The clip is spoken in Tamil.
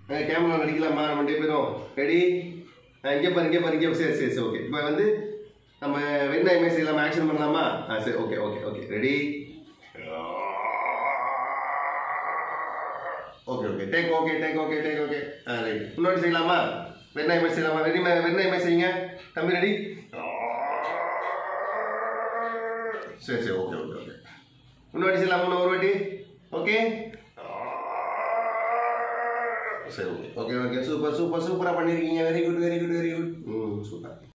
கேமரா நடிக்கலாமா நம்ம 2 பேரும்? ரெடி? இங்கே பாரு. சரி ஓகே. இப்போ வந்து நம்ம வெண்ணா இமேஜ் செய்யலாமா? ஆக்ஷன் பண்ணலாமா? சரி okay. Ready? Okay. Take okay. Right. இன்னொரு செய்யலாமா? வெண்ணா இமேஜ் செய்யலாமா? வெண்ணா இமேஜ் செய்யுங்க. தம்பி ரெடி? சரி ஓகே. இன்னொரு செய்யலாமா? ஒரு வாட்டி. ஓகே சரி ஓகே. சூப்பரா பண்ணிருக்கீங்க. Very good. சூப்பர்.